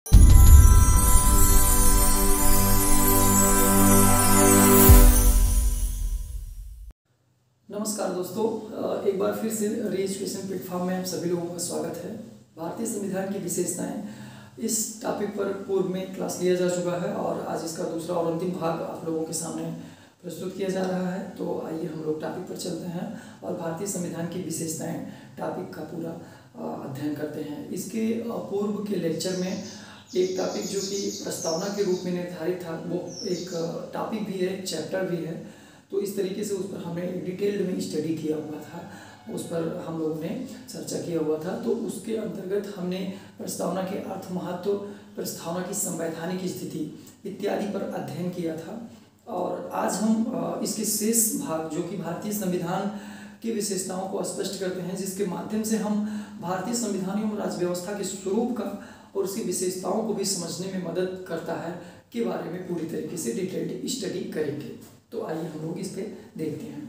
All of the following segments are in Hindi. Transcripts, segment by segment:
नमस्कार दोस्तों, एक बार फिर से री एजुकेशन प्लेटफॉर्म में आप सभी लोगों का स्वागत है। भारतीय संविधान की विशेषताएं, इस टॉपिक पर पूर्व में क्लास लिया जा चुका है और आज इसका दूसरा और अंतिम भाग आप लोगों के सामने प्रस्तुत किया जा रहा है। तो आइए हम लोग टॉपिक पर चलते हैं और भारतीय संविधान की विशेषताएं टॉपिक का पूरा अध्ययन करते हैं। इसके पूर्व के लेक्चर में एक टॉपिक जो कि प्रस्तावना के रूप में निर्धारित था, वो एक टॉपिक भी है, एक चैप्टर भी है। तो इस तरीके से उस पर हमने डिटेल्ड में स्टडी किया हुआ था, उस पर हम लोगों ने चर्चा किया हुआ था। तो उसके अंतर्गत हमने प्रस्तावना के अर्थ, महत्व, प्रस्तावना की संवैधानिक स्थिति इत्यादि पर अध्ययन किया था। और आज हम इसके शेष भाग जो कि भारतीय संविधान की विशेषताओं को स्पष्ट करते हैं, जिसके माध्यम से हम भारतीय संविधान एवं राज्य व्यवस्था के स्वरूप का और उसकी विशेषताओं को भी समझने में मदद करता है, के बारे में पूरी तरीके से डिटेल्ड स्टडी करेंगे। तो आइए हम लोग इस पे देखते हैं।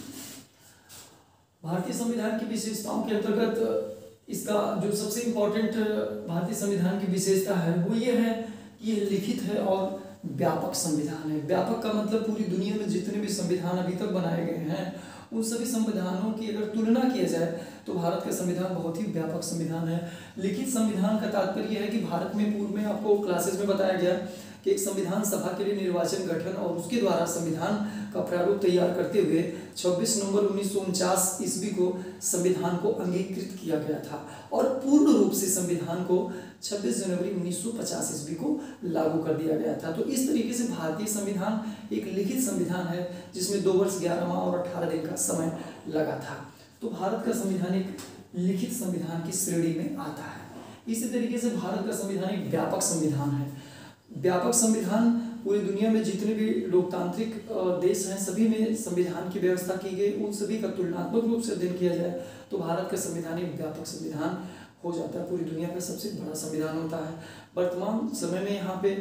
भारतीय संविधान की विशेषताओं के अंतर्गत इसका जो सबसे इम्पोर्टेंट भारतीय संविधान की विशेषता है वो ये है कि यह लिखित है और व्यापक संविधान है। व्यापक का मतलब पूरी दुनिया में जितने भी संविधान अभी तक बनाए गए हैं उन सभी संविधानों की अगर तुलना किया जाए तो भारत का संविधान बहुत ही व्यापक संविधान है। लिखित संविधान का तात्पर्य है कि भारत में पूर्व में आपको क्लासेस में बताया गया कि एक संविधान सभा के लिए निर्वाचन गठन और उसके द्वारा संविधान का प्रारूप तैयार करते हुए 26 नवंबर 1949 ईस्वी को संविधान को अंगीकृत किया गया था और पूर्ण रूप से संविधान को 26 जनवरी 1950 ईस्वी को लागू कर दिया गया था। तो इस तरीके से भारतीय संविधान एक लिखित संविधान है जिसमें 2 वर्ष 11 माह और 18 दिन का समय लगा था। तो भारत का संविधान एक लिखित संविधान की श्रेणी में आता है। इसी तरीके से भारत का संविधान एक व्यापक संविधान है। व्यापक संविधान पूरी दुनिया में जितने भी लोकतांत्रिक देश हैं सभी में संविधान की व्यवस्था की गई, उन सभी का तुलनात्मक रूप से अध्ययन किया जाए तो भारत का संविधान एक व्यापक संविधान हो जाता है, पूरी दुनिया का सबसे बड़ा संविधान होता है। वर्तमान समय में यहाँ पे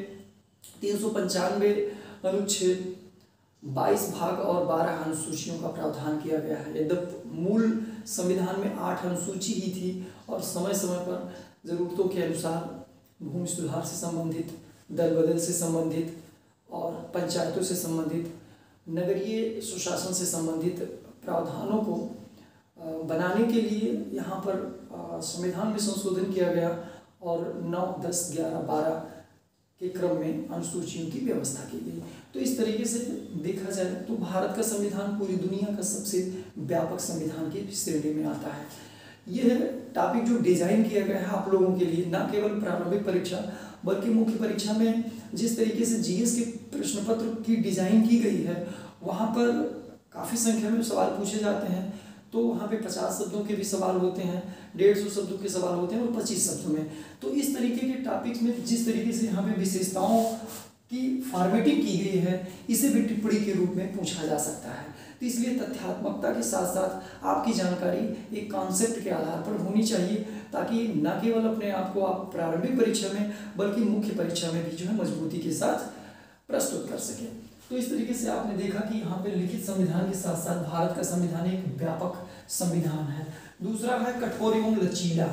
395 अनुच्छेद, 22 भाग और 12 अनुसूचियों का प्रावधान किया गया है। यद्यपि मूल संविधान में 8 अनुसूची ही थी और समय समय पर जरूरतों के अनुसार भूमि सुधार से संबंधित, दल बदल से संबंधित और पंचायतों से संबंधित, नगरीय सुशासन से संबंधित प्रावधानों को बनाने के लिए यहाँ पर संविधान में संशोधन किया गया और 9, 10, 11, 12 के क्रम में अनुसूचियों की व्यवस्था की गई। तो इस तरीके से देखा जाए तो भारत का संविधान पूरी दुनिया का सबसे व्यापक संविधान की श्रेणी में आता है। यह टॉपिक जो डिजाइन किया गया है आप लोगों के लिए, न केवल प्रारंभिक परीक्षा बल्कि मुख्य परीक्षा में जिस तरीके से जीएस के प्रश्न पत्र की डिजाइन की गई है वहाँ पर काफ़ी संख्या में सवाल पूछे जाते हैं। तो वहाँ पे 50 शब्दों के भी सवाल होते हैं, 150 शब्दों के सवाल होते हैं और 25 शब्दों में। तो इस तरीके के टॉपिक्स में जिस तरीके से यहाँ पे विशेषताओं की फॉर्मेटिंग की गई है इसे भी टिप्पणी के रूप में पूछा जा सकता है। तो इसलिए तथ्यात्मकता के साथ साथ आपकी जानकारी एक कॉन्सेप्ट के आधार पर होनी चाहिए ताकि न केवल अपने आप को आप प्रारंभिक परीक्षा में बल्कि मुख्य परीक्षा में भी जो है मजबूती के साथ प्रस्तुत कर सकें। तो इस तरीके से आपने देखा कि यहाँ पे लिखित संविधान के साथ साथ भारत का संविधान एक व्यापक संविधान है। दूसरा है कठोर एवं लचीला।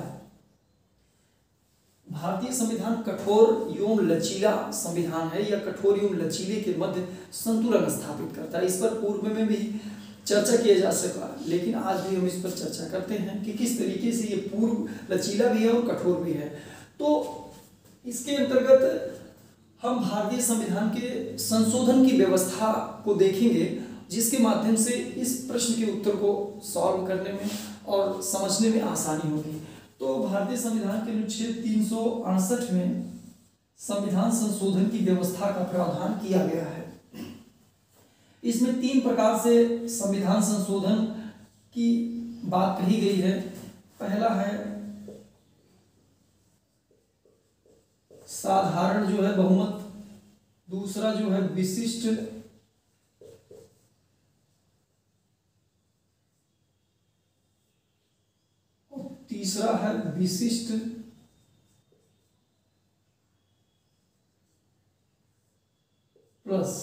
भारतीय संविधान कठोर एवं लचीला संविधान है या कठोर एवं लचीले के मध्य संतुलन स्थापित करता है। इस पर पूर्व में भी चर्चा किया जा सका, लेकिन आज भी हम इस पर चर्चा करते हैं कि किस तरीके से ये पूर्व लचीला भी है और कठोर भी है। तो इसके अंतर्गत हम भारतीय संविधान के संशोधन की व्यवस्था को देखेंगे जिसके माध्यम से इस प्रश्न के उत्तर को सॉल्व करने में और समझने में आसानी होगी। तो भारतीय संविधान के अनुच्छेद 368 में संविधान संशोधन की व्यवस्था का प्रावधान किया गया है। इसमें 3 प्रकार से संविधान संशोधन की बात कही गई है। पहला है साधारण जो है बहुमत, दूसरा जो है विशिष्ट, और तीसरा है विशिष्ट प्लस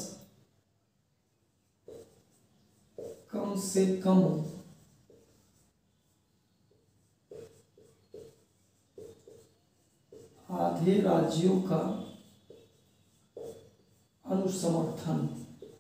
कम से कम आधी आधे राज्यों का अनुसमर्थन।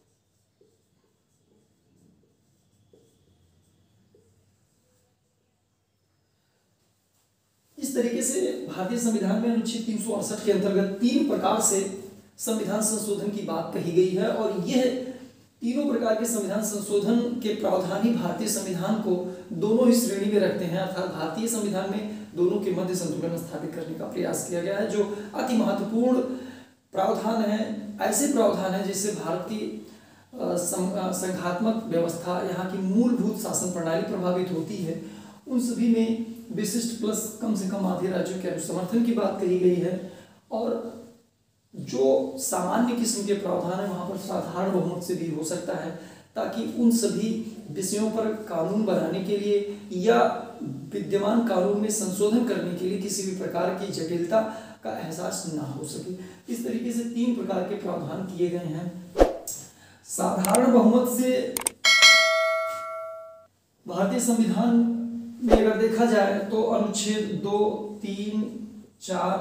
इस तरीके से भारतीय संविधान में अनुच्छेद 368 के अंतर्गत 3 प्रकार से संविधान संशोधन की बात कही गई है और यह तीनों प्रकार के संविधान संशोधन के प्रावधान ही भारतीय संविधान को दोनों ही श्रेणी में रखते हैं, अर्थात भारतीय संविधान में दोनों के मध्य संतुलन स्थापित करने का प्रयास किया गया है। जो अति महत्वपूर्ण प्रावधान है, ऐसे प्रावधान है जिससे भारत की संघात्मक व्यवस्था, यहाँ की मूलभूत शासन प्रणाली प्रभावित होती है। उन सभी में विशिष्ट प्लस कम से कम आधे राज्यों के अनुसमर्थन की बात कही गई है और जो सामान्य किस्म के प्रावधान है वहाँ पर साधारण बहुमत से भी हो सकता है, ताकि उन सभी विषयों पर कानून बनाने के लिए या विद्यमान कानून में संशोधन करने के लिए किसी भी प्रकार की जटिलता का एहसास ना हो सके। इस तरीके से 3 प्रकार के प्रावधान किए गए हैं। साधारण बहुमत से भारतीय संविधान में अगर देखा जाए तो अनुच्छेद 2, 3, 4,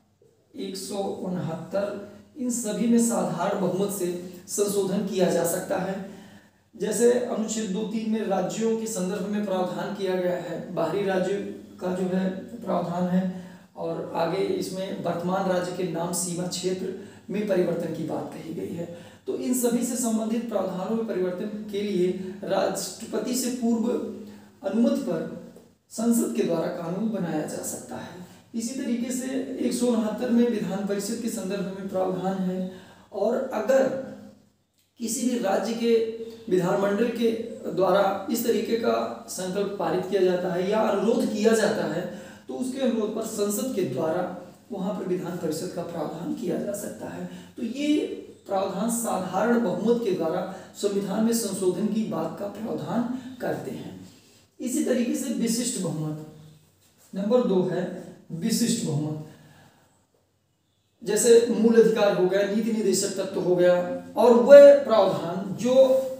169 इन सभी में साधारण बहुमत से संशोधन किया जा सकता है। जैसे अनुच्छेद 2, 3 में राज्यों के संदर्भ में प्रावधान किया गया है, बाहरी राज्य का जो है प्रावधान है और आगे इसमें वर्तमान राज्य के नाम, सीमा, क्षेत्र में परिवर्तन की बात कही गई है। तो इन सभी से संबंधित प्रावधानों में परिवर्तन के लिए राष्ट्रपति से पूर्व अनुमति पर संसद के द्वारा कानून बनाया जा सकता है। इसी तरीके से 169 में विधान परिषद के संदर्भ में प्रावधान है और अगर किसी भी राज्य के विधानमंडल के द्वारा इस तरीके का संकल्प पारित किया जाता है या अनुरोध किया जाता है तो उसके अनुरोध पर संसद के द्वारा वहां पर विधान परिषद का प्रावधान किया जा सकता है। तो ये प्रावधान साधारण बहुमत के द्वारा संविधान में संशोधन की बात का प्रावधान करते हैं। इसी तरीके से विशिष्ट बहुमत, नंबर 2 है विशिष्ट बहुमत। जैसे मूल अधिकार हो गया, नीति निर्देशक तत्व हो गया और वह प्रावधान जो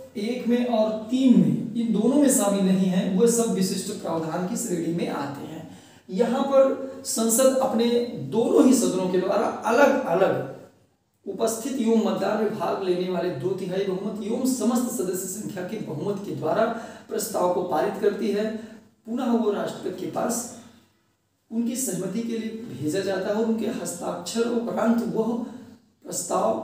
1 में और 3 में, इन दोनों में शामिल नहीं है, वह सब विशिष्ट प्रावधान की श्रेणी में आते हैं। यहाँ पर संसद अपने दोनों ही सदनों के द्वारा अलग अलग उपस्थित एवं मतदान में भाग लेने वाले 2/3 बहुमत एवं समस्त सदस्य संख्या के बहुमत के द्वारा प्रस्ताव को पारित करती है। पुनः वो राष्ट्रपति के पास उनकी सहमति के लिए भेजा जाता है और उनके हस्ताक्षर उपरांत वह प्रस्ताव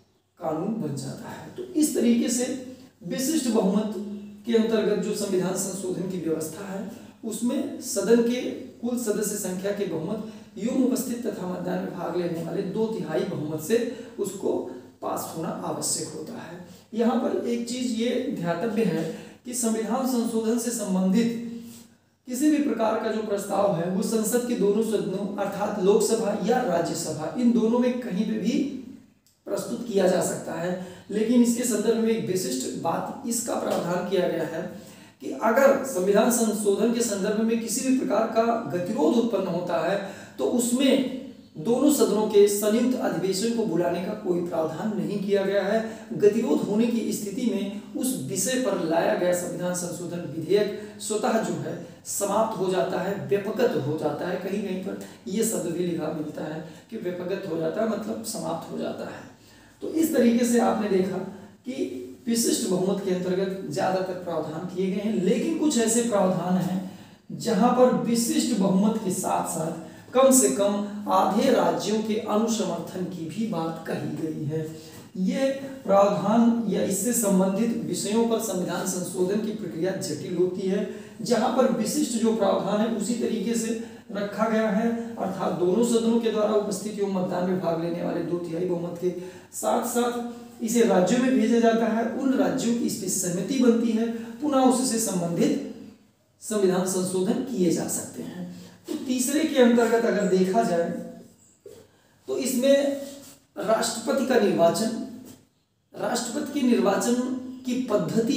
कानून बन जाता है। तो इस तरीके से विशिष्ट बहुमत के अंतर्गत जो संविधान संशोधन की व्यवस्था है उसमें सदन के कुल सदस्य संख्या के बहुमत एवं उपस्थित तथा मतदान में भाग लेने वाले 2/3 बहुमत से उसको पास होना आवश्यक होता है। यहाँ पर एक चीज ये ध्यातव्य है कि संविधान संशोधन से संबंधित किसी भी प्रकार का जो प्रस्ताव है वो संसद के दोनों सदनों अर्थात लोकसभा या राज्यसभा इन दोनों में कहीं पे भी प्रस्तुत किया जा सकता है। लेकिन इसके संदर्भ में एक विशिष्ट बात इसका प्रावधान किया गया है कि अगर संविधान संशोधन के संदर्भ में किसी भी प्रकार का गतिरोध उत्पन्न होता है तो उसमें दोनों सदनों के संयुक्त अधिवेशन को बुलाने का कोई प्रावधान नहीं किया गया है। गतिरोध होने की स्थिति में उस विषय पर लाया गया संविधान संशोधन विधेयक स्वतः जो है समाप्त हो जाता है, व्यपगत हो जाता है। कहीं कहीं पर यह शब्द भी लिखा मिलता है कि व्यपगत हो जाता है, मतलब समाप्त हो जाता है। तो इस तरीके से आपने देखा कि विशिष्ट बहुमत के अंतर्गत ज्यादातर प्रावधान किए गए हैं, लेकिन कुछ ऐसे प्रावधान हैं जहां पर विशिष्ट बहुमत के साथ साथ कम से कम आधे राज्यों के अनुसमर्थन की भी बात कही गई है। ये प्रावधान या इससे संबंधित विषयों पर संविधान संशोधन की प्रक्रिया जटिल होती है। जहां पर विशिष्ट जो प्रावधान है उसी तरीके से रखा गया है, अर्थात दोनों सदनों के द्वारा उपस्थित एवं मतदान में भाग लेने वाले 2/3 बहुमत के साथ साथ इसे राज्यों में भेजा जाता है, उन राज्यों की इसमें सहमति बनती है, पुनः उससे संबंधित संविधान संशोधन किए जा सकते हैं। तो तीसरे के अंतर्गत अगर देखा जाए तो इसमें राष्ट्रपति का निर्वाचन, राष्ट्रपति के निर्वाचन की पद्धति,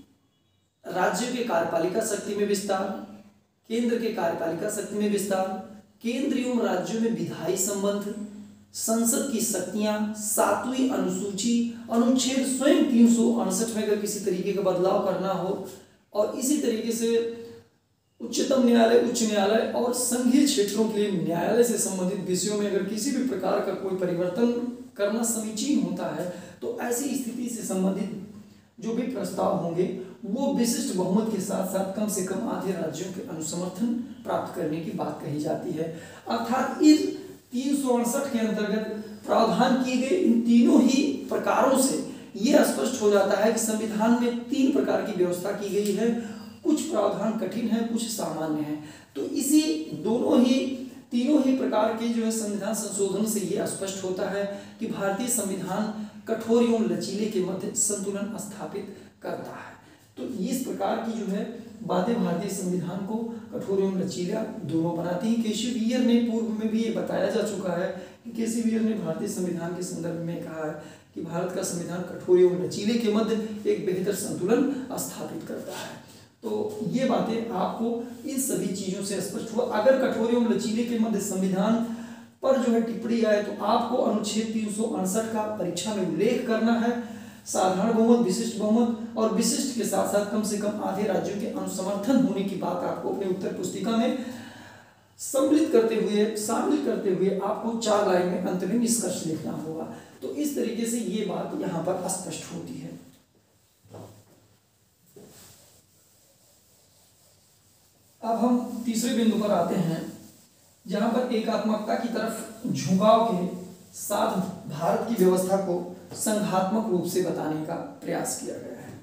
राज्य के कार्यपालिका शक्ति में विस्तार, केंद्र के कार्यपालिका शक्ति में विस्तार, केंद्र एवं राज्यों में विधायी संबंध, संसद की शक्तियां, 7वीं अनुसूची, अनुच्छेद स्वयं 368 में अगर किसी तरीके का बदलाव करना हो, और इसी तरीके से उच्चतम न्यायालय, उच्च न्यायालय और संघीय क्षेत्रों के लिए न्यायालय से संबंधित विषयों में अगर किसी भी प्रकार का कोई परिवर्तन करना समीचीन होता है तो ऐसी स्थिति से संबंधित जो भी प्रस्ताव होंगे वो विशिष्ट बहुमत के साथ साथ कम से कम आधे राज्यों के अनुसमर्थन प्राप्त करने की बात कही जाती है। अर्थात इस 368 के अंतर्गत प्रावधान किए गए इन तीनों ही प्रकारों से ये स्पष्ट हो जाता है कि संविधान में 3 प्रकार की व्यवस्था की गई है। कुछ प्रावधान कठिन है, कुछ सामान्य है। तो इसी तीनों ही प्रकार के जो है संविधान संशोधन से ये स्पष्ट होता है कि भारतीय संविधान कठोर एवं लचीले के मध्य संतुलन स्थापित करता है। तो इस प्रकार की जो है बातें भारतीय संविधान को कठोर एवं लचीला दोनों बनाती हैं। केशव ने पूर्व में भी ये बताया जा चुका है कि केशव ने भारतीय संविधान के संदर्भ में कहा है कि भारत का संविधान कठोर एवं लचीले के मध्य एक बेहतर संतुलन स्थापित करता है। तो ये बातें आपको इन सभी चीजों से स्पष्ट हुआ। अगर कठोर एवं लचीले के मध्य संविधान पर जो है टिप्पणी आए तो आपको अनुच्छेद 368 का परीक्षा में उल्लेख करना है। साधारण बहुमत, विशिष्ट बहुमत और विशिष्ट के साथ साथ कम से कम आधे राज्यों के अनुसमर्थन होने की बात आपको अपने उत्तर पुस्तिका में शामिल करते हुए आपको 4 लाइन में अंत में निष्कर्ष लिखना होगा। तो इस तरीके से ये बात यहाँ पर स्पष्ट होती है। अब हम तीसरे बिंदु पर आते हैं जहां पर एकात्मकता की तरफ झुकाव के साथ भारत की व्यवस्था को संघात्मक रूप से बताने का प्रयास किया गया है।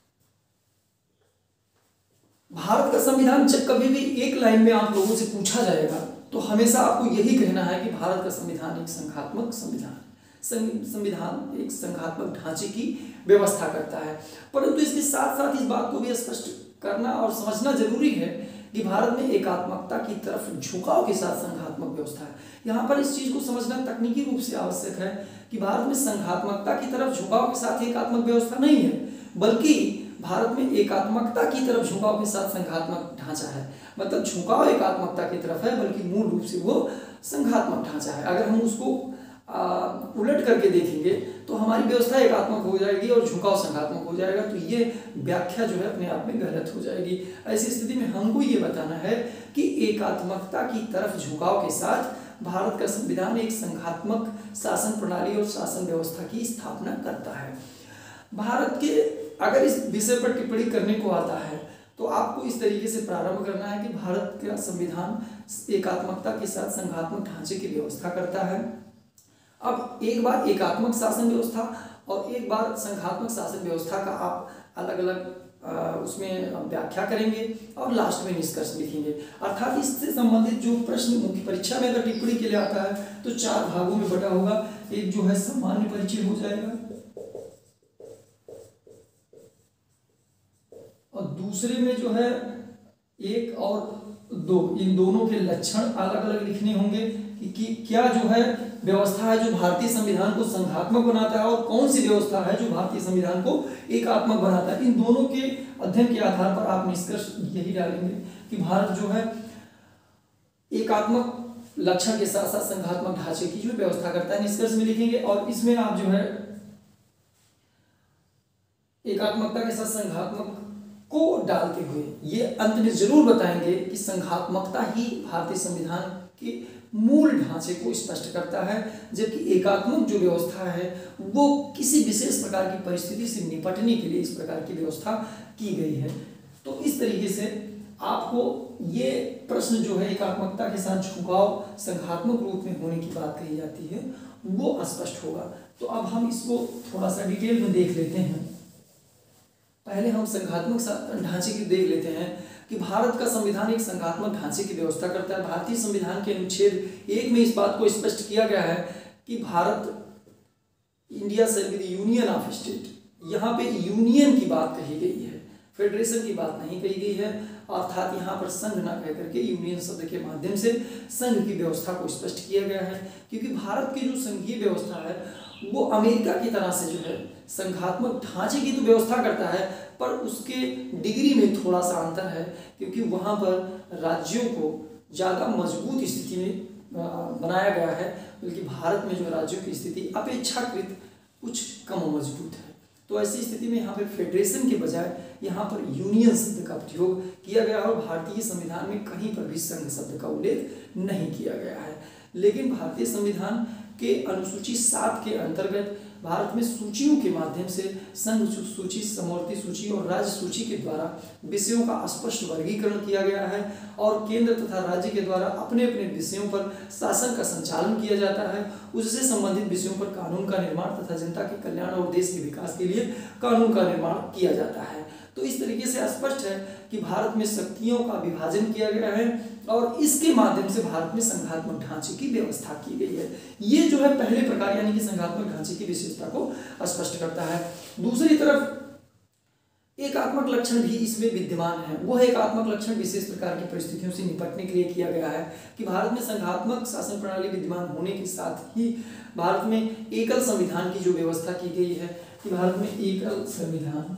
भारत का संविधान जब कभी भी एक लाइन में आप लोगों से पूछा जाएगा तो हमेशा आपको यही कहना है कि भारत का संविधान एक संघात्मक संविधान एक संघात्मक ढांचे की व्यवस्था करता है। परंतु इसके साथ साथ इस बात को भी स्पष्ट करना और समझना जरूरी है कि भारत में एकात्मकता की तरफ झुकाव के साथ संघात्मक व्यवस्था है। यहाँ पर इस चीज को समझना तकनीकी रूप से आवश्यक है कि भारत में संघात्मकता की तरफ झुकाव के साथ एकात्मक व्यवस्था नहीं है, बल्कि भारत में एकात्मकता की तरफ झुकाव के साथ संघात्मक ढांचा है। मतलब झुकाव एकात्मकता की तरफ है, बल्कि मूल रूप से वो संघात्मक ढांचा है। अगर हम उसको उलट करके देखेंगे तो हमारी व्यवस्था एकात्मक हो जाएगी और झुकाव संघात्मक हो जाएगा। तो ये व्याख्या जो है अपने आप में गलत हो जाएगी। ऐसी स्थिति में हमको ये बताना है कि एकात्मकता की तरफ झुकाव के साथ भारत का संविधान एक संघात्मक शासन प्रणाली और शासन व्यवस्था की स्थापना करता है। भारत के अगर इस विषय पर टिप्पणी करने को आता है तो आपको इस तरीके से प्रारंभ करना है कि भारत का संविधान एकात्मकता के साथ संघात्मक ढांचे की व्यवस्था करता है। अब एक बार एकात्मक शासन व्यवस्था और एक बार संघात्मक शासन व्यवस्था का आप अलग अलग उसमें व्याख्या करेंगे और लास्ट में निष्कर्ष लिखेंगे। अर्थात इससे संबंधित जो प्रश्न मुख्य परीक्षा में अगर टिप्पणी के लिए आता है तो 4 भागों में बटा होगा। एक जो है सामान्य परिचय हो जाएगा और दूसरे में जो है 1 और 2, इन दोनों के लक्षण अलग अलग लिखने होंगे कि क्या जो है व्यवस्था है जो भारतीय संविधान को संघात्मक बनाता है और कौन सी व्यवस्था है जो भारतीय संविधान को एकात्मक बनाता है। इन दोनों के अध्ययन के आधार पर आप निष्कर्ष यही डालेंगे कि भारत जो है एकात्मक लक्षण के साथ साथ संघात्मक ढांचे की जो व्यवस्था करता है। निष्कर्ष में लिखेंगे और इसमें आप जो है एकात्मकता के साथ संघात्मक को डालते हुए ये अंत में जरूर बताएंगे कि संघात्मकता ही भारतीय संविधान के मूल ढांचे को स्पष्ट करता है, जबकि एकात्मक जो व्यवस्था है वो किसी विशेष प्रकार की परिस्थिति से निपटने के लिए इस प्रकार की व्यवस्था की गई है। तो इस तरीके से आपको ये प्रश्न जो है एकात्मकता के साथ झुकाव संघात्मक रूप में होने की बात कही जाती है वो स्पष्ट होगा। तो अब हम इसको थोड़ा सा डिटेल में देख लेते हैं। पहले हम संघात्मक ढांचे की देख लेते हैं कि भारत का संविधान एक संघात्मक ढांचे की व्यवस्था करता है। भारतीय संविधान के अनुच्छेद 1 में इस बात को स्पष्ट किया गया है कि Bharat India shall be the union of state. यहाँ पे यूनियन की बात कही गई है, फेडरेशन की बात नहीं कही गई है। अर्थात यहाँ पर संघ ना कह करके यूनियन शब्द के माध्यम से संघ की व्यवस्था को स्पष्ट किया गया है, क्योंकि भारत की जो संघीय व्यवस्था है वो अमेरिका की तरह से जो है संघात्मक ढांचे की तो व्यवस्था करता है, पर उसके डिग्री में थोड़ा सा अंतर है, क्योंकि वहाँ पर राज्यों को ज़्यादा मजबूत स्थिति में बनाया गया है, बल्कि भारत में जो राज्यों की स्थिति अपेक्षाकृत कुछ कम मजबूत है। तो ऐसी स्थिति में यहाँ पर फेडरेशन के बजाय यहाँ पर यूनियन शब्द का प्रयोग किया गया और भारतीय संविधान में कहीं पर भी संघ शब्द का उल्लेख नहीं किया गया है। लेकिन भारतीय संविधान के अनुसूची 7 के अंतर्गत भारत में सूचियों के माध्यम से संघ सूची, समवर्ती सूची और राज्य सूची के द्वारा विषयों का स्पष्ट वर्गीकरण किया गया है और केंद्र तथा राज्य के द्वारा अपने अपने विषयों पर शासन का संचालन किया जाता है। उससे संबंधित विषयों पर कानून का निर्माण तथा जनता के कल्याण और देश के विकास के लिए कानून का निर्माण किया जाता है। तो इस तरीके से स्पष्ट है कि भारत में शक्तियों का विभाजन किया गया है और इसके माध्यम से भारत में संघात्मक ढांचे की व्यवस्था की गई है। ये जो है पहले प्रकार यानी कि संघात्मक ढांचे की विशेषता को स्पष्ट करता है। दूसरी तरफ एकात्मक लक्षण भी इसमें विद्यमान है। वह एकात्मक लक्षण विशेष प्रकार की परिस्थितियों से निपटने के लिए किया गया है कि भारत में संघात्मक शासन प्रणाली विद्यमान होने के साथ ही भारत में एकल संविधान की जो व्यवस्था की गई है कि भारत में एकल संविधान,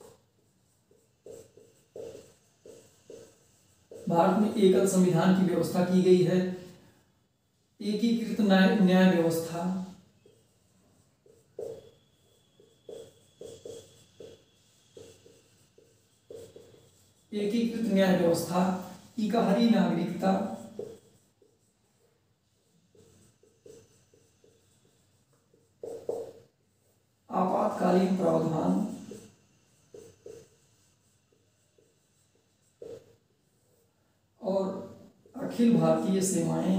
भारत में एकल संविधान की व्यवस्था की गई है। एकीकृत न्याय व्यवस्था, एकीकृत न्याय व्यवस्था, इकहरी नागरिकता, आपातकालीन प्रावधान और अखिल भारतीय सेवाएं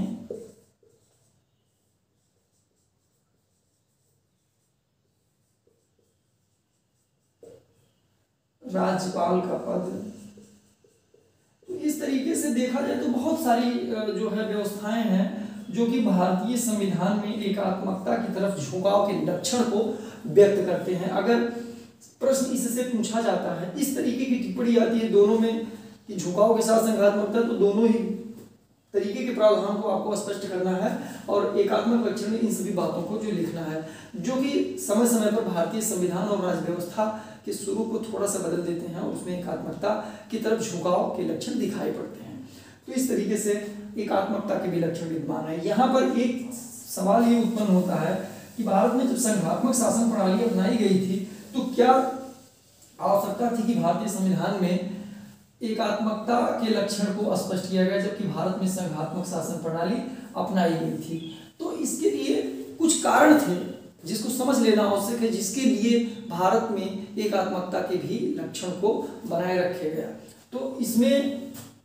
राज्यपाल का पद। तो इस तरीके से देखा जाए तो बहुत सारी जो है व्यवस्थाएं हैं जो कि भारतीय संविधान में एकात्मकता की तरफ झुकाव के लक्षण को व्यक्त करते हैं। अगर प्रश्न इससे पूछा जाता है, इस तरीके की टिप्पणी आती है दोनों में कि झुकाव के साथ संघात्मकता, तो दोनों ही तरीके के प्रावधान को आपको स्पष्ट करना है और एकात्मक लक्षण में इन सभी बातों को जो लिखना है, जो कि समय समय पर भारतीय संविधान और राज्य व्यवस्था के स्वरूप को थोड़ा सा बदल देते हैं और उसमें एकात्मकता की तरफ झुकाव के लक्षण दिखाई पड़ते हैं। तो इस तरीके से एकात्मकता के भी लक्षण विद्यमान है। यहाँ पर एक सवाल ये उत्पन्न होता है कि भारत में जब संघात्मक शासन प्रणाली अपनाई गई थी तो क्या आवश्यकता थी कि भारतीय संविधान में एकात्मकता के लक्षण को स्पष्ट किया गया जबकि भारत में संघात्मक शासन प्रणाली अपनाई गई थी। तो इसके लिए कुछ कारण थे जिसको समझ लेना आवश्यक है, जिसके लिए भारत में एकात्मकता के भी लक्षण को बनाए रखे गया। तो इसमें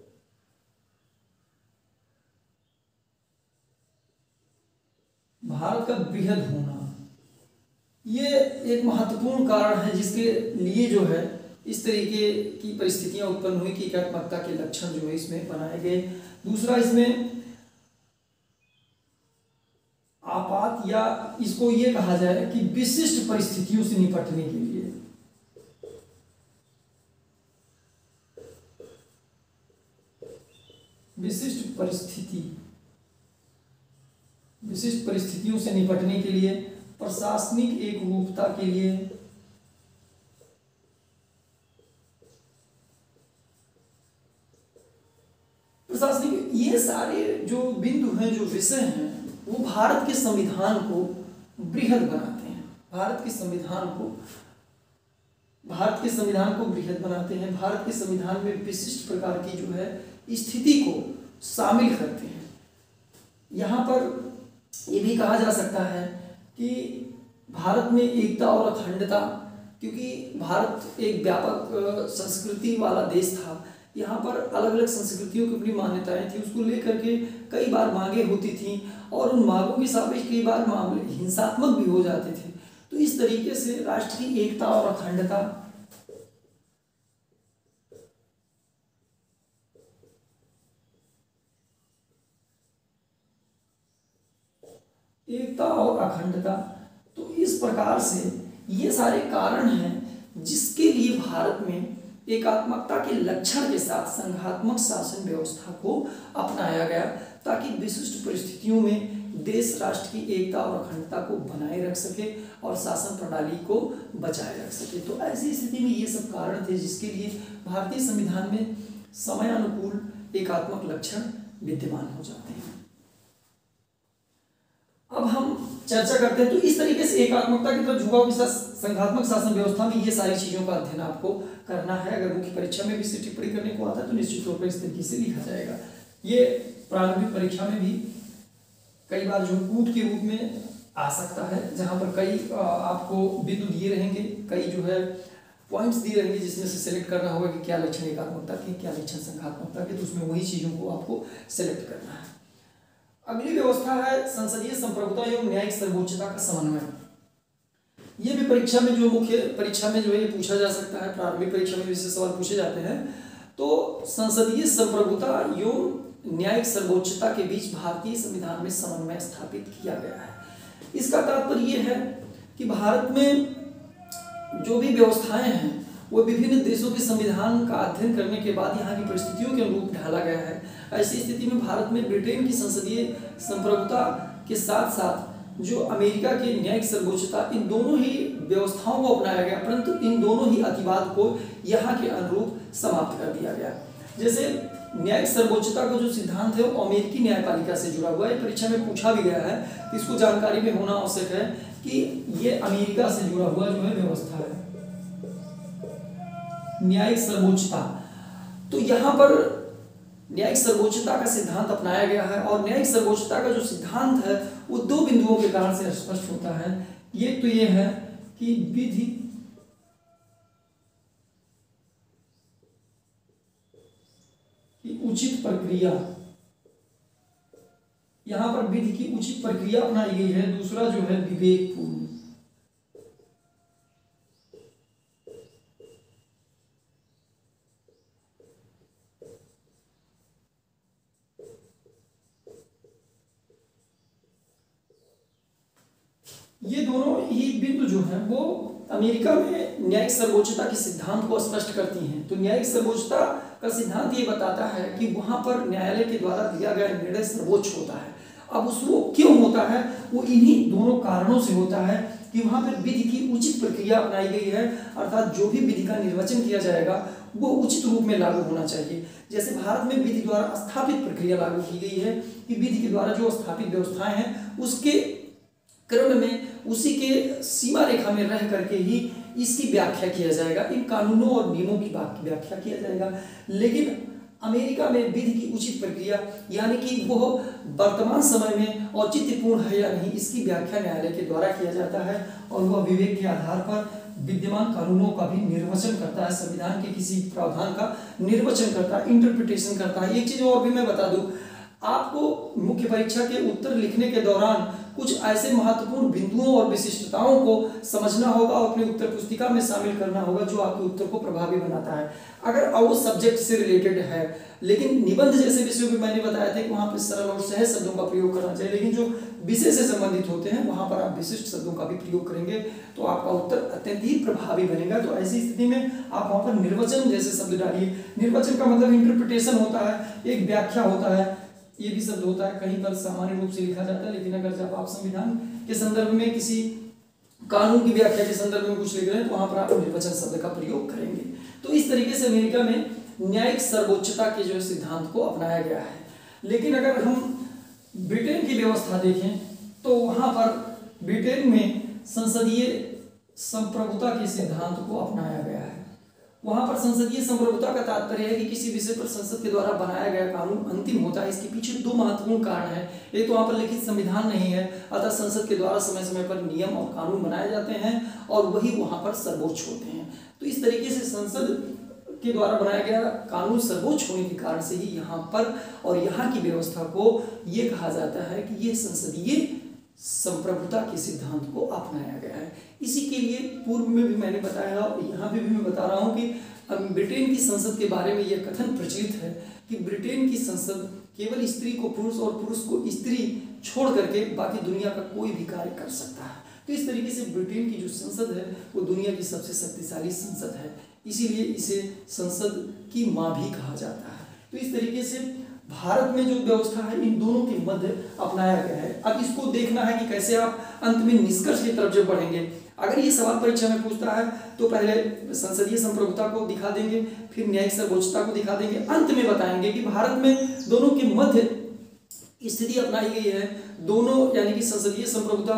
भारत का बृहद होना ये एक महत्वपूर्ण कारण है जिसके लिए जो है इस तरीके की परिस्थितियां उत्पन्न हुई कि एकात्मकता के लक्षण जो है इसमें बनाए गए। दूसरा, इसमें आपात या इसको ये कहा जाए कि विशिष्ट परिस्थितियों से निपटने के लिए विशिष्ट परिस्थितियों से निपटने के लिए, प्रशासनिक एकरूपता के लिए, प्रशासनिक, ये सारे जो बिंदु हैं, जो विषय हैं, वो भारत के संविधान को बृहद बनाते हैं। भारत के संविधान को बृहद बनाते हैं। भारत के संविधान में विशिष्ट प्रकार की जो है स्थिति को शामिल करते हैं। यहाँ पर ये भी कहा जा सकता है कि भारत में एकता और अखंडता, क्योंकि भारत एक व्यापक संस्कृति वाला देश था, यहाँ पर अलग अलग संस्कृतियों की अपनी मान्यताएं थी, उसको लेकर के कई बार मांगे होती थी और उन मांगों के सापेक्ष कई बार मामले हिंसात्मक भी हो जाते थे। तो इस तरीके से राष्ट्र की एकता और अखंडता, तो इस प्रकार से ये सारे कारण हैं जिसके लिए भारत में एकात्मकता के लक्षण के साथ संघात्मक शासन व्यवस्था को अपनाया गया ताकि विशिष्ट परिस्थितियों में देश राष्ट्र की एकता और अखंडता को बनाए रख सके और शासन प्रणाली को बचाए रख सके। तो ऐसी स्थिति में ये सब कारण थे जिसके लिए भारतीय संविधान में समयानुकूल एकात्मक लक्षण विद्यमान हो जाते हैं। अब हम चर्चा करते हैं। तो इस तरीके से एकात्मकता की तरफ झुकाव के साथ संघात्मक शासन व्यवस्था में ये सारी चीजों का अध्ययन आपको करना है। अगर मुख्य परीक्षा में भी इसे टिप्पणी करने को आता है तो निश्चित रूप से इस तरीके से लिखा जाएगा। ये प्रारंभिक परीक्षा में भी कई बार जो कूट के रूप में आ सकता है, जहां पर कई आपको बिंदु दिए रहेंगे, कई जो है पॉइंट्स दिए रहेंगे, जिसमें से सेलेक्ट करना होगा कि क्या लक्षण एकात्मकता के, क्या लक्षण संघात्मकता के, तो उसमें वही चीजों को आपको सेलेक्ट करना है। अगली व्यवस्था है संसदीय संप्रभुता एवं न्यायिक सर्वोच्चता का समन्वय। ये भी परीक्षा में जो मुख्य परीक्षा में जो है ये पूछा जा सकता है, प्रारंभिक परीक्षा में विशेष सवाल पूछे जाते हैं। तो संसदीय संप्रभुता एवं न्यायिक सर्वोच्चता के बीच भारतीय संविधान में समन्वय स्थापित किया गया है। इसका तात्पर्य यह है कि भारत में जो भी व्यवस्थाएं हैं वो विभिन्न देशों के संविधान का अध्ययन करने के बाद यहाँ की परिस्थितियों के अनुरूप ढाला गया है। ऐसी स्थिति में भारत में ब्रिटेन की संसदीय संप्रभुता के साथ साथ जो अमेरिका की न्यायिक सर्वोच्चता, इन दोनों ही व्यवस्थाओं को अपनाया गया, परंतु इन दोनों ही अतिवाद को यहाँ के अनुरूप समाप्त कर दिया गया। जैसे न्यायिक सर्वोच्चता का जो सिद्धांत है वो अमेरिकी न्यायपालिका से जुड़ा हुआ है, परीक्षा में पूछा भी गया है, तो इसको जानकारी में होना आवश्यक है कि ये अमेरिका से जुड़ा हुआ जो है व्यवस्था है न्यायिक सर्वोच्चता। तो यहाँ पर न्यायिक सर्वोच्चता का सिद्धांत अपनाया गया है, और न्यायिक सर्वोच्चता का जो सिद्धांत है वो दो बिंदुओं के कारण से स्पष्ट होता है। एक तो ये है कि विधि की उचित प्रक्रिया, यहां पर विधि की उचित प्रक्रिया अपनाई गई है। दूसरा जो है विवेकपूर्ण। ये दोनों ही बिंदु जो है वो अमेरिका में न्यायिक सर्वोच्चता के सिद्धांत को स्पष्ट करती हैं। तो न्यायिक सर्वोच्चता का सिद्धांत ये बताता है कि वहां पर न्यायालय के द्वारा दिया गया निर्णय सर्वोच्च होता है। अब उसको क्यों होता है, वो इन्हीं दोनों कारणों से होता है कि वहां पर विधि की उचित प्रक्रिया अपनाई गई है, अर्थात जो भी विधि का निर्वचन किया जाएगा वो उचित रूप में लागू होना चाहिए। जैसे भारत में विधि द्वारा स्थापित प्रक्रिया लागू की गई है कि विधि के द्वारा जो स्थापित व्यवस्थाएं हैं उसके क्रम में, उसी के सीमा रेखा में रह करके ही इसकी व्याख्या किया जाएगा, इन कानूनों और नियमों की व्याख्या किया जाएगा। लेकिन अमेरिका में विधि की उचित प्रक्रिया यानी कि वो वर्तमान समय में औचित्यपूर्ण है या नहीं, इसकी व्याख्या न्यायालय के द्वारा किया जाता है, और वह विवेक के आधार पर विद्यमान कानूनों का भी निर्वचन करता है, संविधान के किसी प्रावधान का निर्वचन करता है, इंटरप्रिटेशन करता है। एक चीज और भी मैं बता दूं, आपको मुख्य परीक्षा के उत्तर लिखने के दौरान कुछ ऐसे महत्वपूर्ण बिंदुओं और विशिष्टताओं को समझना होगा और अपनी उत्तर पुस्तिका में शामिल करना होगा, जो आपके उत्तर को प्रभावी बनाता है। अगर वो सब्जेक्ट से रिलेटेड है, लेकिन निबंध जैसे विषयों में मैंने बताया था कि वहां पर सरल और सहज शब्दों का प्रयोग करना चाहिए, लेकिन जो विषय से संबंधित होते हैं वहां पर आप विशिष्ट शब्दों का भी प्रयोग करेंगे तो आपका उत्तर अत्यंत ही प्रभावी बनेगा। तो ऐसी स्थिति में आप वहां पर निर्वचन जैसे शब्द डालिए। निर्वचन का मतलब इंटरप्रिटेशन होता है, एक व्याख्या होता है, ये भी शब्द होता है, कहीं पर सामान्य रूप से लिखा जाता है, लेकिन अगर जब आप संविधान के संदर्भ में किसी कानून की व्याख्या के संदर्भ में कुछ लिख रहे हैं तो वहां पर आप निर्वचन शब्द का प्रयोग करेंगे। तो इस तरीके से अमेरिका में न्यायिक सर्वोच्चता के जो सिद्धांत को अपनाया गया है। लेकिन अगर हम ब्रिटेन की व्यवस्था देखें तो वहां पर ब्रिटेन में संसदीय संप्रभुता के सिद्धांत को अपनाया गया है। वहां पर संसदीय संप्रभुता का तात्पर्य है कि किसी विषय पर संसद के द्वारा बनाया गया कानून अंतिम होता है। इसके पीछे दो महत्वपूर्ण कारण हैं। एक तो वहां पर लिखित संविधान नहीं है, अतः संसद के द्वारा समय समय पर नियम और कानून बनाए जाते हैं और वही वहां पर सर्वोच्च होते हैं। तो इस तरीके से संसद के द्वारा बनाया गया कानून सर्वोच्च होने के कारण से ही यहाँ पर और यहाँ की व्यवस्था को ये कहा जाता है कि ये संसदीय संप्रभुता के सिद्धांत को अपनाया गया है। इसी के लिए पूर्व में भी मैंने बताया और यहाँ पे भी मैं बता रहा हूँ कि ब्रिटेन की संसद के बारे में यह कथन प्रचलित है कि ब्रिटेन की संसद केवल स्त्री को पुरुष और पुरुष को स्त्री छोड़ करके बाकी दुनिया का कोई भी कार्य कर सकता है। तो इस तरीके से ब्रिटेन की जो संसद है वो दुनिया की सबसे शक्तिशाली संसद है, इसीलिए इसे संसद की माँ भी कहा जाता है। तो इस तरीके से भारत में जो व्यवस्था है इन दोनों के मध्य अपनाया गया है। अब इसको देखना है कि कैसे आप अंत में निष्कर्ष की तरफ जब बढ़ेंगे। अगर ये सवाल परीक्षा में पूछता है तो पहले संसदीय संप्रभुता को दिखा देंगे, फिर न्यायिक सर्वोच्चता को दिखा देंगे, अंत में बताएंगे कि भारत में दोनों के मध्य स्थिति अपनाई गई है। दोनों यानी कि संसदीय संप्रभुता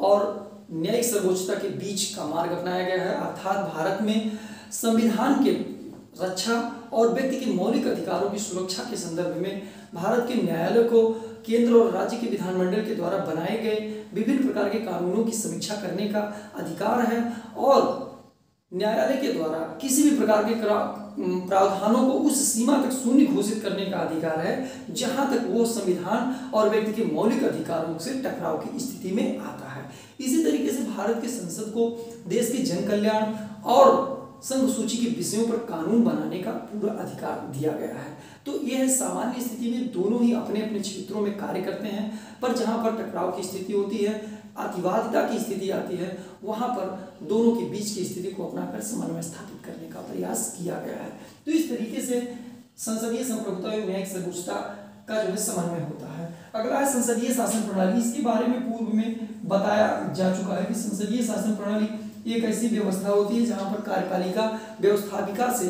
और न्यायिक सर्वोच्चता के बीच का मार्ग अपनाया गया है। अर्थात भारत में संविधान के रक्षा और व्यक्ति के मौलिक अधिकारों की सुरक्षा के संदर्भ में भारत के न्यायालय को केंद्र और राज्य के विधानमंडल के द्वारा बनाए गए विभिन्न प्रकार के कानूनों की समीक्षा करने का अधिकार है और न्यायालय के द्वारा किसी भी प्रकार के प्रावधानों को उस सीमा तक शून्य घोषित करने का अधिकार है जहां तक वो संविधान और व्यक्ति के मौलिक अधिकारों से टकराव की स्थिति में आता है। इसी तरीके से भारत के संसद को देश के जन कल्याण और संघ सूची के विषयों पर कानून बनाने का पूरा अधिकार दिया गया है। तो यह सामान्य स्थिति में दोनों ही अपने अपने क्षेत्रों में कार्य करते हैं, पर जहां पर टकराव की स्थिति होती है, अतिवादिता की स्थिति आती है, वहां पर दोनों के बीच की स्थिति को अपनाकर समन्वय स्थापित करने का प्रयास किया गया है। तो इस तरीके से संसदीय संप्रभुता एवं न्यायिक सर्वोच्चता का जो है समन्वय होता है। अगला है संसदीय शासन प्रणाली। इसके बारे में पूर्व में बताया जा चुका है कि संसदीय शासन प्रणाली एक ऐसी व्यवस्था होती है जहां पर कार्यपालिका व्यवस्थापिका से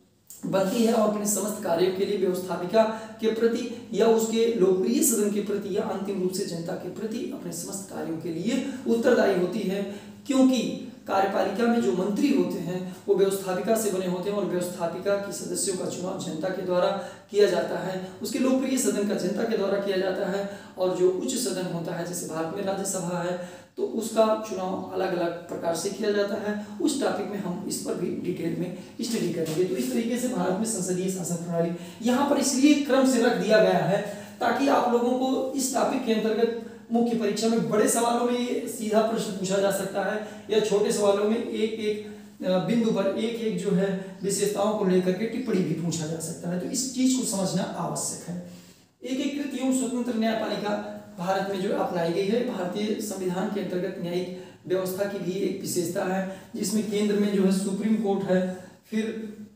बनती है और अपने समस्त कार्यों के लिए व्यवस्थापिका के प्रति या उसके लोकप्रिय सदन के प्रति या अंतिम रूप से जनता के प्रति अपने समस्त कार्यों के लिए उत्तरदायी होती है। क्योंकि कार्यपालिका में जो मंत्री होते हैं वो व्यवस्थापिका से बने होते हैं और व्यवस्थापिका की सदस्यों का चुनाव जनता के द्वारा किया जाता है, उसके लोकप्रिय सदन का जनता के द्वारा किया जाता है और जो उच्च सदन होता है जैसे भारत में राज्यसभा है तो उसका चुनाव अलग अलग प्रकार से किया जाता है। उस टॉपिक में हम इस पर भी डिटेल में स्टडी करेंगे। तो इस तरीके से भारत में संसदीय शासन प्रणाली यहाँ पर इसलिए क्रम से रख दिया गया है ताकि आप लोगों को इस टॉपिक के अंतर्गत मुख्य परीक्षा में बड़े सवालों में ये सीधा प्रश्न पूछा जा सकता है या छोटे सवालों में एक एक बिंदु पर एक एक जो है विशेषताओं को लेकर के टिप्पणी भी पूछा जा सकता है। तो इस चीज को समझना आवश्यक है। एकीकृत एवं स्वतंत्र न्यायपालिका भारत में जो अपनाई गई है, भारतीय संविधान के अंतर्गत न्यायिक व्यवस्था की भी एक विशेषता है जिसमें केंद्र में जो है सुप्रीम कोर्ट है, फिर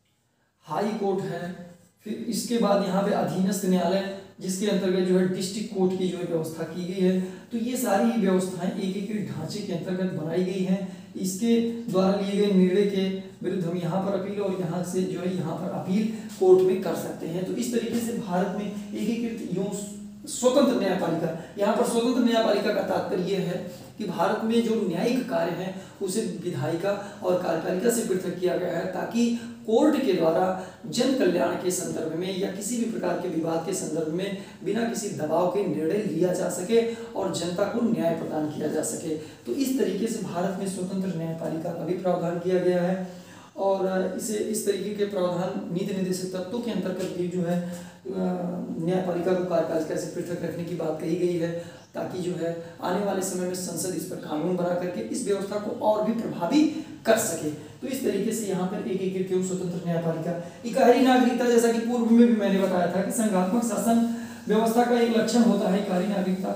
हाई कोर्ट है, फिर इसके बाद यहाँ पे अधीनस्थ न्यायालय जिसके अंतर्गत जो है डिस्ट्रिक्ट कोर्ट की जो है व्यवस्था की गई है। तो ये सारी व्यवस्थाएं एकीकृत ढांचे के अंतर्गत बनाई गई हैं। इसके द्वारा लिए गए निर्णय के विरुद्ध हम यहाँ पर अपील और यहाँ से जो है यहाँ पर अपील कोर्ट में कर सकते हैं। तो इस तरीके से भारत में एकीकृत एवं स्वतंत्र न्यायपालिका, यहाँ पर स्वतंत्र न्यायपालिका का तात्पर्य यह है कि भारत में जो न्यायिक कार्य हैं उसे विधायिका और कार्यपालिका से पृथक किया गया है ताकि कोर्ट के द्वारा जन कल्याण के संदर्भ में या किसी भी प्रकार के विवाद के संदर्भ में बिना किसी दबाव के निर्णय लिया जा सके और जनता को न्याय प्रदान किया जा सके। तो इस तरीके से भारत में स्वतंत्र न्यायपालिका का भी प्रावधान किया गया है और इसे इस तरीके के प्रावधान नीति निर्देशक तत्वों के अंतर्गत भी जो है न्यायपालिका को कार्यपालिका से पृथक रखने की बात कही गई है ताकि जो है आने वाले समय में संसद इस पर कानून बना करके इस व्यवस्था को और भी प्रभावी कर सके। तो इस तरीके से यहाँ पर एकीकृत एवं स्वतंत्र न्यायपालिका। इकाई नागरिकता, जैसा कि पूर्व में भी मैंने बताया था कि संघात्मक शासन व्यवस्था का एक लक्षण होता है इकाई नागरिकता।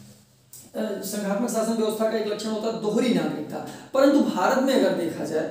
संघात्मक शासन व्यवस्था का एक लक्षण होता है दोहरी नागरिकता, परंतु भारत में अगर देखा जाए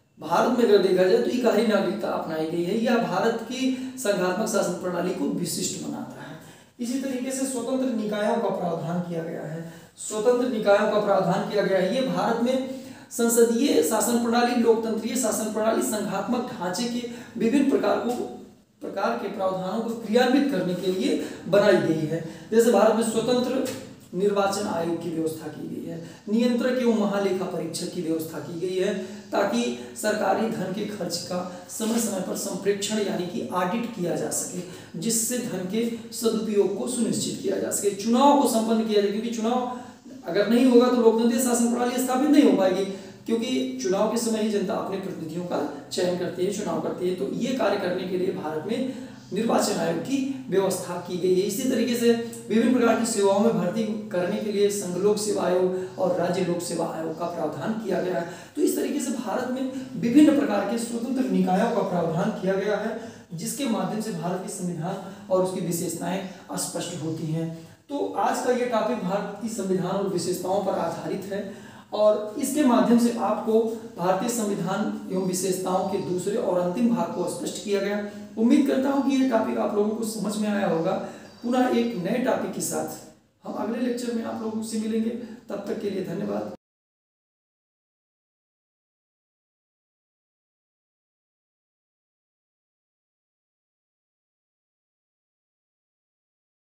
तो इकाई नागरिकता अपनाई गई है। यह भारत की संघात्मक शासन प्रणाली को विशिष्ट बनाता है। इसी तरीके से स्वतंत्र निकायों का प्रावधान किया गया है। स्वतंत्र निकायों का प्रावधान किया गया है। ये भारत में संसदीय शासन प्रणाली, लोकतंत्रीय शासन प्रणाली, संघात्मक ढांचे के विभिन्न प्रकार के प्रावधानों को क्रियान्वित करने के लिए बनाई गई है। जैसे भारत में स्वतंत्र निर्वाचन आयोग की व्यवस्था की गई है, नियंत्रक एवं महालेखा परीक्षक की व्यवस्था की गई है ताकि सरकारी धन के खर्च का समय समय पर संप्रेक्षण यानी कि ऑडिट किया जा सके, जिससे धन के सदुपयोग को सुनिश्चित किया जा सके। चुनाव को संपन्न किया जाए, क्योंकि चुनाव अगर नहीं होगा तो लोकतंत्रीय शासन प्रणाली स्थापित नहीं हो पाएगी, क्योंकि चुनाव के समय ही जनता अपने प्रतिनिधियों का चयन करती है, चुनाव करती है। तो ये कार्य करने के लिए भारत में निर्वाचन आयोग की व्यवस्था की गई है। इसी तरीके से विभिन्न प्रकार की सेवाओं में भर्ती करने के लिए संघ लोक सेवा आयोग और राज्य लोक सेवा आयोग का प्रावधान किया गया है। तो इस तरीके से भारत में विभिन्न प्रकार के स्वतंत्र निकायों का प्रावधान किया गया है, जिसके माध्यम से भारत के संविधान और उसकी विशेषताएं स्पष्ट होती हैं। तो आज का ये टॉपिक भारत की संविधान और विशेषताओं पर आधारित है और इसके माध्यम से आपको भारतीय संविधान एवं विशेषताओं के दूसरे और अंतिम भाग को स्पष्ट किया गया। उम्मीद करता हूं कि ये टॉपिक आप लोगों को समझ में आया होगा। पुनः एक नए टॉपिक के साथ हम अगले लेक्चर में आप लोगों से मिलेंगे। तब तक के लिए धन्यवाद।